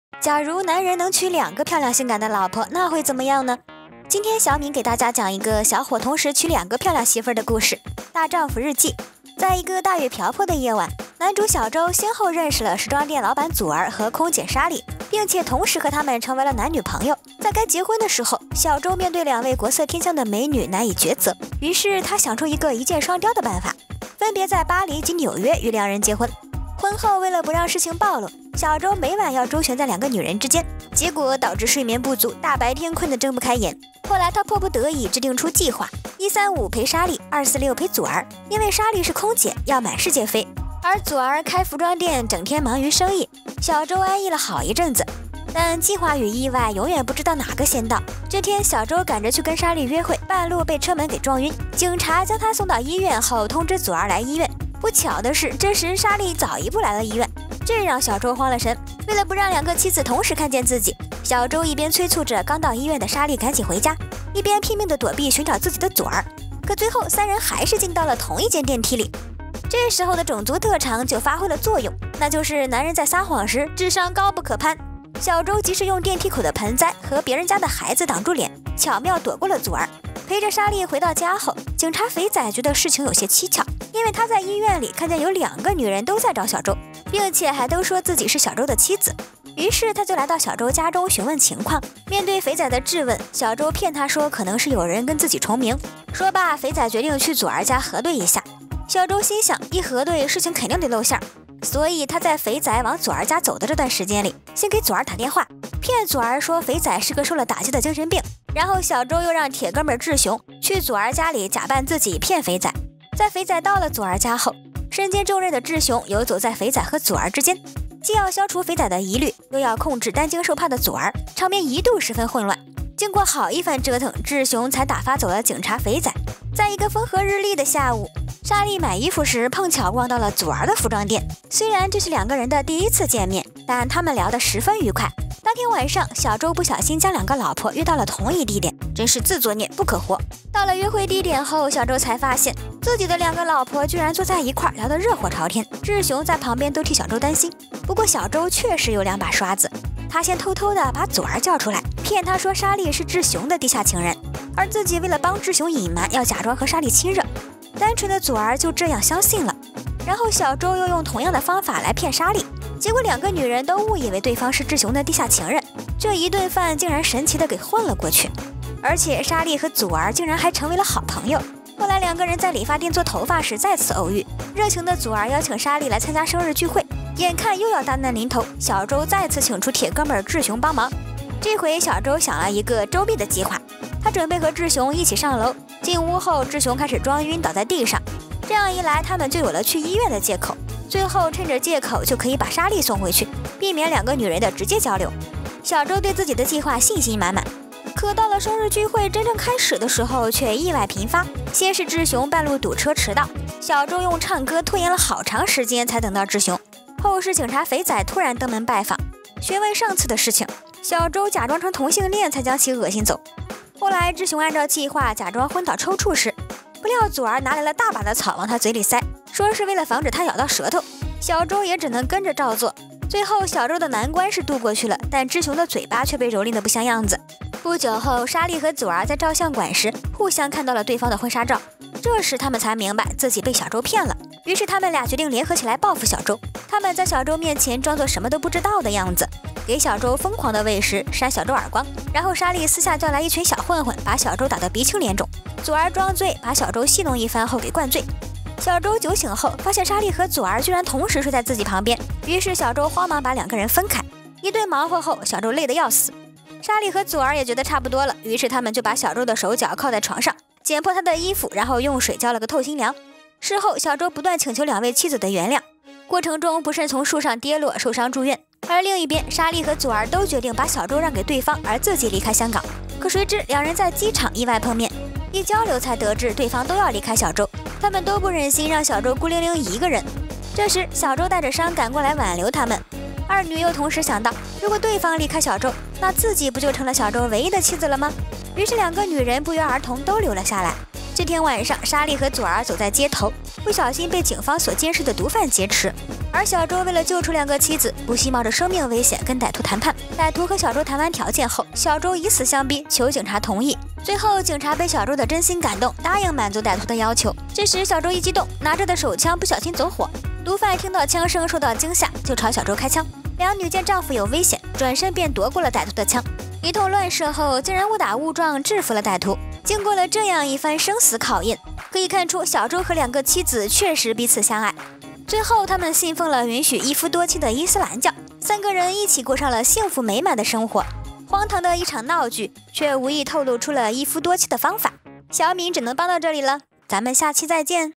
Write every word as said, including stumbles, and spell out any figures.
假如男人能娶两个漂亮性感的老婆，那会怎么样呢？今天小敏给大家讲一个小伙同时娶两个漂亮媳妇儿的故事，《大丈夫日记》。在一个大雨瓢泼的夜晚，男主小周先后认识了时装店老板祖儿和空姐莎莉，并且同时和他们成为了男女朋友。在该结婚的时候，小周面对两位国色天香的美女难以抉择，于是他想出一个一箭双雕的办法，分别在巴黎及纽约与两人结婚。婚后为了不让事情暴露，小周每晚要周旋在两个女人之间，结果导致睡眠不足，大白天困得睁不开眼。后来他迫不得已制定出计划，一三五陪莎莉，二四六陪祖儿，因为莎莉是空姐，要满世界飞，而祖儿开服装店，整天忙于生意。小周安逸了好一阵子，但计划与意外永远不知道哪个先到。这天，小周赶着去跟莎莉约会，半路被车门给撞晕，警察将他送到医院后，通知祖儿来医院。不巧的是，这时莎莉早一步来了医院，这让小周慌了神。为了不让两个妻子同时看见自己，小周一边催促着刚到医院的莎莉赶紧回家，一边拼命地躲避寻找自己的祖儿。可最后三人还是进到了同一间电梯里。这时候的种族特长就发挥了作用，那就是男人在撒谎时智商高不可攀。小周及时用电梯口的盆栽和别人家的孩子挡住脸，巧妙躲过了祖儿。陪着莎莉回到家后，警察肥仔觉得事情有些蹊跷，因为他在医院里看见有两个女人都在找小周，并且还都说自己是小周的妻子。于是他就来到小周家中询问情况。面对肥仔的质问，小周骗他说可能是有人跟自己重名。说罢，肥仔决定去祖儿家核对一下。小周心想，一核对事情肯定得露馅儿，所以他在肥仔往祖儿家走的这段时间里，先给祖儿打电话，骗祖儿说肥仔是个受了打击的精神病。然后小周又让铁哥们志雄去祖儿家里假扮自己骗肥仔。在肥仔到了祖儿家后，身兼重任的志雄游走在肥仔和祖儿之间，既要消除肥仔的疑虑，又要控制担惊受怕的祖儿，场面一度十分混乱。经过好一番折腾，志雄才打发走了警察肥仔。在一个风和日丽的下午，莎莉买衣服时碰巧逛到了祖儿的服装店。虽然这是两个人的第一次见面，但他们聊得十分愉快。当天晚上，小周不小心将两个老婆约到了同一地点，真是自作孽不可活。到了约会地点后，小周才发现自己的两个老婆居然坐在一块聊得热火朝天，志雄在旁边都替小周担心。不过小周确实有两把刷子，他先偷偷的把祖儿叫出来，骗他说莎莉是志雄的地下情人，而自己为了帮志雄隐瞒，要假装和莎莉亲热。单纯的祖儿就这样相信了。然后小周又用同样的方法来骗莎莉，结果两个女人都误以为对方是志雄的地下情人，这一顿饭竟然神奇的给混了过去。而且莎莉和祖儿竟然还成为了好朋友。后来两个人在理发店做头发时再次偶遇，热情的祖儿邀请莎莉来参加生日聚会，眼看又要大难临头，小周再次请出铁哥们志雄帮忙。这回小周想了一个周密的计划，他准备和志雄一起上楼。进屋后，志雄开始装晕倒在地上，这样一来他们就有了去医院的借口，最后趁着借口就可以把莎莉送回去，避免两个女人的直接交流。小周对自己的计划信心满满。可到了生日聚会真正开始的时候，却意外频发。先是志雄半路堵车迟到，小周用唱歌拖延了好长时间才等到志雄。后是警察肥仔突然登门拜访，询问上次的事情，小周假装成同性恋才将其恶心走。后来志雄按照计划假装昏倒抽搐时，不料祖儿拿来了大把的草往他嘴里塞，说是为了防止他咬到舌头。小周也只能跟着照做。最后小周的难关是渡过去了，但志雄的嘴巴却被蹂躏得不像样子。不久后，莎莉和祖儿在照相馆时互相看到了对方的婚纱照，这时他们才明白自己被小周骗了。于是他们俩决定联合起来报复小周。他们在小周面前装作什么都不知道的样子，给小周疯狂的喂食，扇小周耳光。然后莎莉私下叫来一群小混混，把小周打得鼻青脸肿。祖儿装醉，把小周戏弄一番后给灌醉。小周酒醒后发现莎莉和祖儿居然同时睡在自己旁边，于是小周慌忙把两个人分开。一顿忙活后，小周累得要死。莎莉和祖儿也觉得差不多了，于是他们就把小周的手脚铐在床上，剪破他的衣服，然后用水浇了个透心凉。事后小周不断请求两位妻子的原谅，过程中不慎从树上跌落受伤住院。而另一边，莎莉和祖儿都决定把小周让给对方，而自己离开香港。可谁知两人在机场意外碰面，一交流才得知对方都要离开小周，他们都不忍心让小周孤零零一个人。这时小周带着伤赶过来挽留他们，二女又同时想到，如果对方离开小周，那自己不就成了小周唯一的妻子了吗？于是两个女人不约而同都留了下来。 这天晚上，莎莉和左儿走在街头，不小心被警方所监视的毒贩劫持。而小周为了救出两个妻子，不惜冒着生命危险跟歹徒谈判。歹徒和小周谈完条件后，小周以死相逼，求警察同意。最后，警察被小周的真心感动，答应满足歹徒的要求。这时，小周一激动，拿着的手枪不小心走火。毒贩听到枪声，受到惊吓，就朝小周开枪。两女见丈夫有危险，转身便夺过了歹徒的枪。一通乱射后，竟然误打误撞制服了歹徒。经过了这样一番生死考验，可以看出小周和两个妻子确实彼此相爱。最后，他们信奉了允许一夫多妻的伊斯兰教，三个人一起过上了幸福美满的生活。荒唐的一场闹剧，却无意透露出了一夫多妻的方法。小敏只能帮到这里了，咱们下期再见。